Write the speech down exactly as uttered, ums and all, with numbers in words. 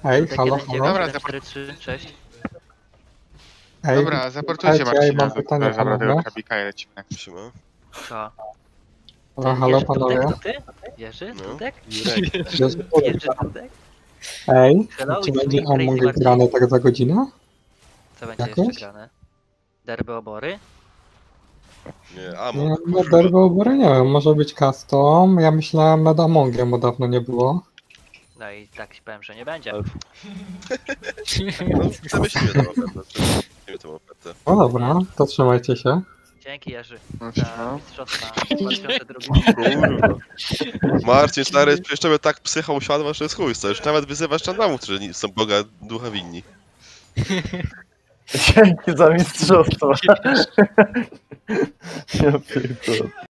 Ej, Dudek halo, jeden halo. dziewięć, Dobra, jeden cztery trzy, cześć. Ej, Dobra, zaportujcie słuchajcie, ja Marcina, mam pytanie, zabrał tego panowie. krabika i lecimy. Siema. Co? Halo, halo, Jerzy panowie. Dudek, to ty? Jerzy No. Dudek? Jurek. Jest- Jerzy Dudek? Ej, Hello, czy it's będzie me, Crazy Among Marcin. grane tak za godzinę? Co będzie Jakoś? jeszcze grane? Derby obory? Nie, Among, Nie, no kurwa. derby obory nie wiem, może być custom. Ja myślałem nad Amongiem, bo dawno nie było. No i tak ci powiem, że nie będzie. Ale- No, przemyślimy tę ofertę. Przemyślimy tę ofertę. No dobra, to trzymajcie się. Dzięki Jerzy No, za no. mistrzostwa dwa tysiące drugi. Kurwa. Marcin, stary, przecież tobie tak psycha usiadła, że jest chuj, co? Już nawet wyzywasz czandamów, którzy nie- są Boga ducha winni. Dzięki za mistrzostwo. Ja pierdolę.